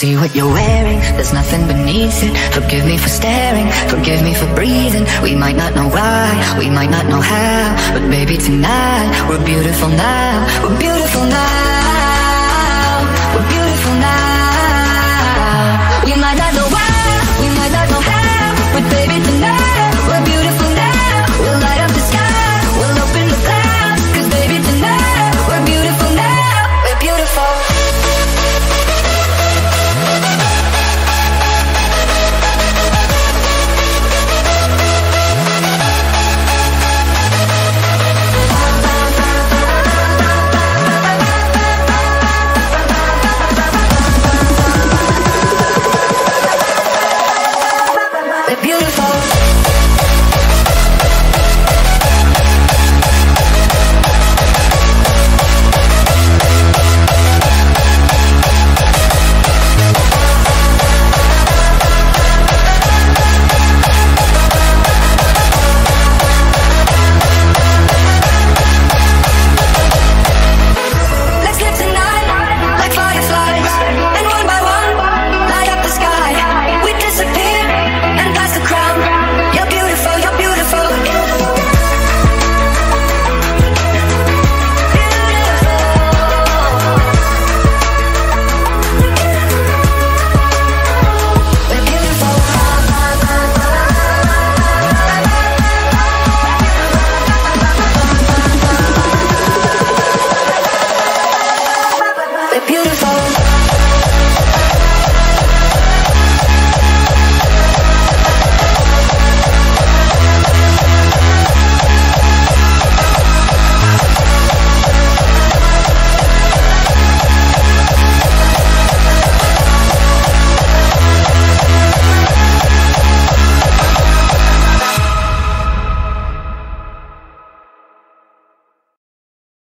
See what you're wearing, there's nothing beneath it. Forgive me for staring, forgive me for breathing. We might not know why, we might not know how, but baby tonight, we're beautiful now. We're beautiful now. We're beautiful.